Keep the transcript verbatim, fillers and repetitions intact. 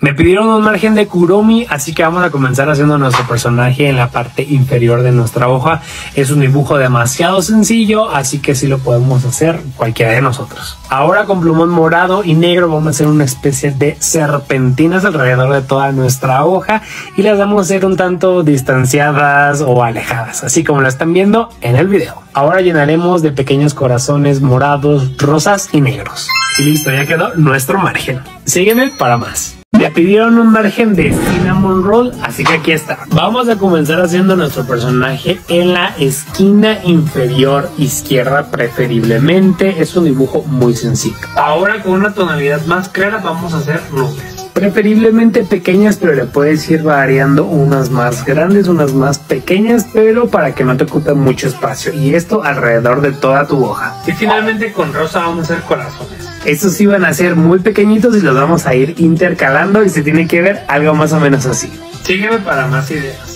Me pidieron un margen de Kuromi, así que vamos a comenzar haciendo nuestro personaje en la parte inferior de nuestra hoja. Es un dibujo demasiado sencillo, así que sí lo podemos hacer cualquiera de nosotros. Ahora con plumón morado y negro vamos a hacer una especie de serpentinas alrededor de toda nuestra hoja y las vamos a hacer un tanto distanciadas o alejadas, así como lo están viendo en el video. Ahora llenaremos de pequeños corazones morados, rosas y negros. Y listo, ya quedó nuestro margen. Sígueme para más. Me pidieron un margen de cinnamon roll, así que aquí está. Vamos a comenzar haciendo nuestro personaje en la esquina inferior izquierda preferiblemente. Es un dibujo muy sencillo. Ahora con una tonalidad más clara vamos a hacer nubes. Preferiblemente pequeñas, pero le puedes ir variando, unas más grandes, unas más pequeñas, pero para que no te ocupe mucho espacio. Y esto alrededor de toda tu hoja. Y finalmente con rosa vamos a hacer corazones. Estos sí van a ser muy pequeñitos y los vamos a ir intercalando y se tiene que ver algo más o menos así. Sígueme para más ideas.